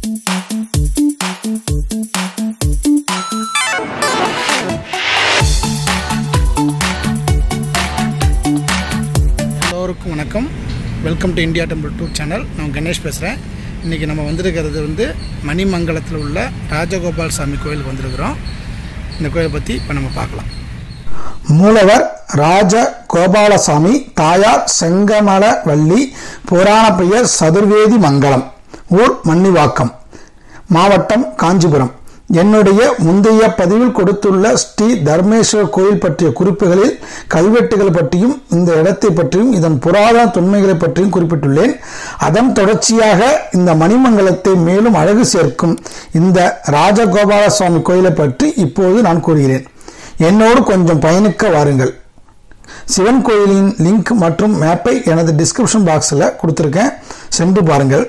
எல்லோருக்கும் வணக்கம். Welcome to India temple tour channel. நான் கணேஷ் பேசுகிறேன். இன்றைக்கி நம்ம வந்திருக்கிறது மணிமங்கலத்தில் உள்ள ராஜகோபால் சாமி கோயிலுக்கு வந்திருக்கிறோம். இந்த கோயிலை பற்றி இப்போ நம்ம பார்க்கலாம். மூலவர் ராஜகோபாலசாமி, தாயார் செங்கமலவள்ளி, புராண பெயர் சதுர்வேதி மங்கலம், ஊர் மன்னிவாக்கம், மாவட்டம் காஞ்சிபுரம். என்னுடைய முந்தைய பதிவில் கொடுத்துள்ள ஸ்ரீ தர்மேஸ்வரர் கோயில் பற்றிய குறிப்புகளில் கல்வெட்டுகள் பற்றியும் இந்த இடத்தை பற்றியும் இதன் புராதன தொன்மைகளை பற்றியும் குறிப்பிட்டுள்ளேன். அதன் தொடர்ச்சியாக இந்த மணிமங்கலத்தை மேலும் அழகு சேர்க்கும் இந்த ராஜகோபாலசுவாமி கோயிலை பற்றி இப்போது நான் கூறுகிறேன். என்னோடு கொஞ்சம் பயணிக்க வாருங்கள். சிவன் கோயிலின் லிங்க் மற்றும் மேப்பை எனது டிஸ்கிரிப்ஷன் பாக்ஸில் கொடுத்துருக்கேன், சென்று பாருங்கள்.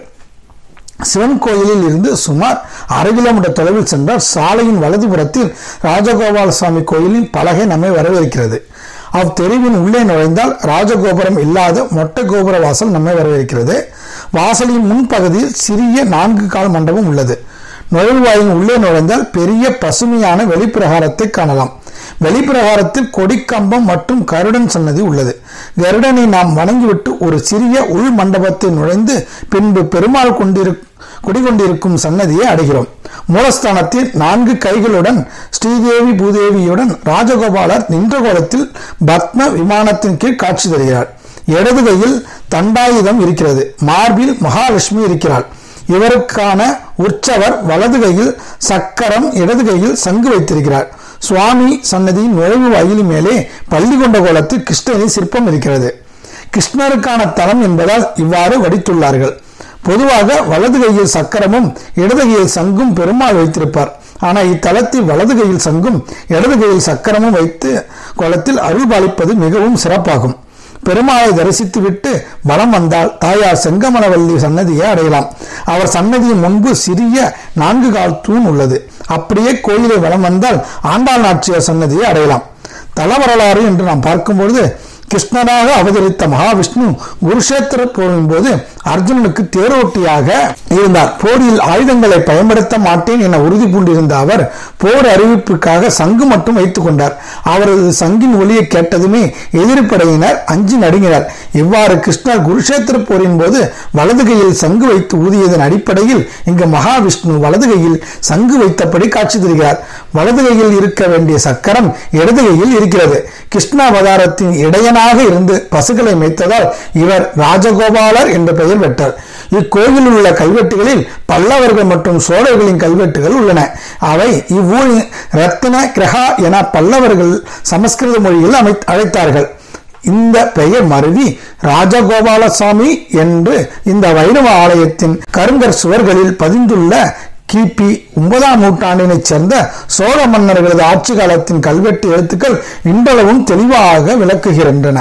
சிவன் கோயிலில் இருந்து சுமார் 1/2 கிலோமீட்டர் தொலைவில் சென்றால் சாலையின் வலதுபுறத்தில் ராஜகோபாலசுவாமி கோயிலின் பலகை நம்மை வரவேற்கிறது. அத்தெருவின் உள்ளே நுழைந்தால் ராஜகோபுரம் இல்லாத மொட்டை கோபுர வாசல் நம்மை வரவேற்கிறது. வாசலின் முன்பகுதியில் சிறிய 4 கால் மண்டபம் உள்ளது. நுழைவாயின் உள்ளே நுழைந்தால் பெரிய பசுமையான வெளிப்பிரகாரத்தை காணலாம். வெளிப்பிரகாரத்தில் கொடிக்கம்பம் மற்றும் கருடன் சன்னதி உள்ளது. கருடனை நாம் வணங்கிவிட்டு ஒரு சிறிய உள் மண்டபத்தை நுழைந்து பின்பு பெருமாள் குடிகொண்டிருக்கும் சன்னதியை அடைகிறோம். மூலஸ்தானத்தில் 4 கைகளுடன் ஸ்ரீதேவி பூதேவியுடன் ராஜகோபாலர் நின்ற கோலத்தில் பத்ம விமானத்தின் கீழ் காட்சி தருகிறார். இடது கையில் தண்டாயுதம் இருக்கிறது. மார்பில் மகாலட்சுமி இருக்கிறாள். இவருக்கான உற்சவர் வலது கையில் சக்கரம், இடது கையில் சங்கு வைத்திருக்கிறார். சுவாமி சன்னதியின் நுழைவு வாயிலின் மேலே பள்ளி கொண்ட கோலத்தில் கிருஷ்ணரின் சிற்பம் இருக்கிறது. கிருஷ்ணருக்கான தலம் என்பதால் இவ்வாறு வடித்துள்ளார்கள். பொதுவாக வலது கையில் சக்கரமும் இடது கையில் சங்கும் பெருமாள் வைத்திருப்பார். ஆனால் இத்தலத்தில் வலது கையில் சங்கும் இடது கையில் சக்கரமும் வைத்து கோலத்தில் அருள் பாலிப்பது மிகவும் சிறப்பாகும். பெருமாளை தரிசித்து விட்டு வலம் வந்தால் தாயார் செங்கமலவள்ளி சன்னதியை அடையலாம். அவர் சன்னதியின் முன்பு சிறிய 4 கால் தூண் உள்ளது. அப்படியே கோயிலை வலம் வந்தால் ஆண்டாள் நாச்சியார் சன்னதியை அடையலாம். தல வரலாறு என்று நாம் பார்க்கும்பொழுது, கிருஷ்ணனாக அவதரித்த மகாவிஷ்ணு குருஷேத்திர போரின் போது அர்ஜுனனுக்கு தேரோட்டியாக இருந்தார். போரில் ஆயுதங்களை பயன்படுத்த மாட்டேன் என உறுதி பூண்டிருந்த அவர் போர் அறிவிப்புக்காக சங்கு மட்டும் வைத்துக் கொண்டார். அவரது சங்கின் ஒலியை கேட்டதுமே எதிர்ப்படையினர் அஞ்சி நடுங்கினர். இவ்வாறு கிருஷ்ணர் குருஷேத்திர போரின் போது வலது கையில் சங்கு வைத்து ஊதியதன் அடிப்படையில் இங்கு மகாவிஷ்ணு வலது கையில் சங்கு வைத்தபடி காட்சி தருகிறார். வலது கையில் இருக்க வேண்டிய சக்கரம் இடது கையில் இருக்கிறது. கிருஷ்ண அவதாரத்தின் இடையனாக இருந்து பசுக்களை மேய்த்ததால் இவர் ராஜகோபாலர் என்ற பெயர் பெற்றார். இக்கோயிலில் உள்ள கல்வெட்டுகளில் பல்லவர்கள் மற்றும் சோழர்களின் கல்வெட்டுகள் உள்ளன. அவை இவ்வூரின் ரத்ன கிரகா என பல்லவர்கள் சமஸ்கிருத மொழியில் அழைத்தார்கள். இந்த பெயர் மருவி ராஜகோபாலசாமி என்று இந்த வைணவ ஆலயத்தின் கருங்கற் சுவர்களில் பதிந்துள்ள கிபி 9ஆம் நூற்றாண்டினைச் சேர்ந்த சோழ மன்னர்களது ஆட்சி காலத்தின் கல்வெட்டு எழுத்துக்கள் இன்றளவும் தெளிவாக விளக்குகின்றன.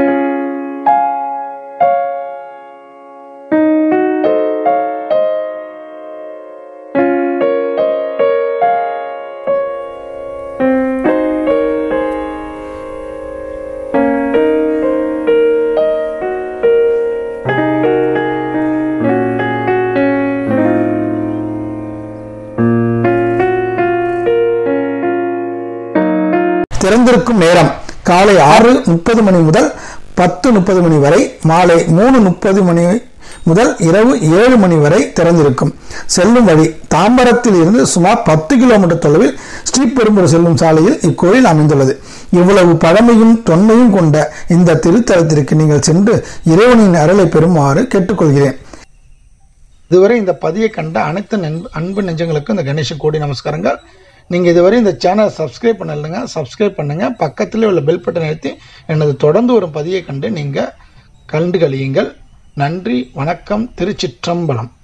திறந்திருக்கும் நேரம் காலை 6:30 மணி முதல் 10:30 மணி வரை, மாலை 3:30 மணி முதல் இரவு 7 மணி வரை திறந்திருக்கும். செல்லும் வழி தாம்பரத்தில் இருந்து சுமார் 10 கிலோமீட்டர் தொலைவில் ஸ்ரீபெரும்புதூர் செல்லும் சாலையில் இக்கோயில் அமைந்துள்ளது. இவ்வளவு பழமையும் தொன்மையும் கொண்ட இந்த திருத்தலத்திற்கு நீங்கள் சென்று இறைவனின் அருளை பெறுமாறு கேட்டுக்கொள்கிறேன். இதுவரை இந்த பதிவை கண்ட அனைத்து அன்பு நெஞ்சங்களுக்கும் இந்த கணேச கோடி நமஸ்காரங்கள். நீங்கள் இதுவரை இந்த சேனலை சப்ஸ்கிரைப் பண்ணலைங்க, சப்ஸ்கிரைப் பண்ணுங்கள். பக்கத்தில் உள்ள பெல் பட்டன் அழுத்தி எனது தொடர்ந்து ஒரு பதிவை கண்டு நீங்கள் கண்டு கழியுங்கள். நன்றி, வணக்கம், திருச்சிற்றம்பலம்.